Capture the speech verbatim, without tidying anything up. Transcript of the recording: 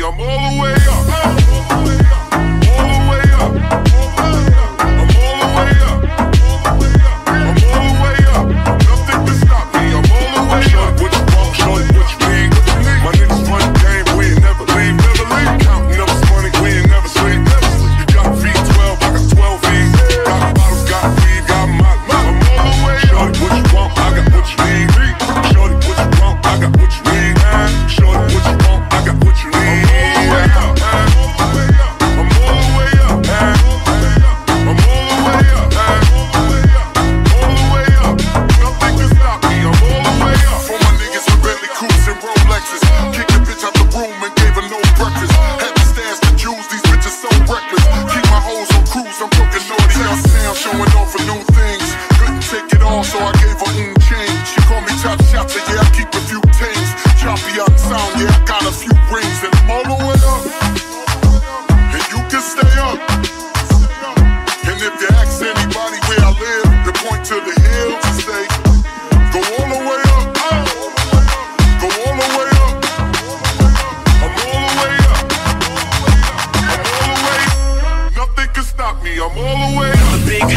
I'm all the way up. All the way up. I'm all the way up. I'm all the way up. I'm all the way up. Nothing can stop me. I'm all the way up. What you want, shorty, what you need? My niggas run the game, we ain't never leave, never leave. Counting up this money, we ain't never sleep. You got V twelve, I got twelve V. Got bottles, got weed, got my. I'm all the way up. Shorty, what you want? I got what you need. Shorty, what you want? I got what you need. Shorty, what you want? I got what you need. I'm all the way up. I'm all the way up. All the way up. Nothing can stop me. I'm all the way up. For my niggas with Bentley Coupes and Rolexes, kick the bitch out the room and gave her no breakfast. Had to stash the jewels, these bitches so reckless. Keep my hoes on cruise, I'm cooking naughty out Sam, showing off for new things. Couldn't take it all, so I gave her mm change. She called me Top Shotter, yeah, I keep a few things. Choppy out sound, yeah, I got a few rings. And I'm all the way up, and you can stay up. And if you ask anybody where I live, they point to the hills and say, go all the way up, go all the way up. I'm all the way up, I'm all the way up. Nothing can stop me, I'm all the way up. A big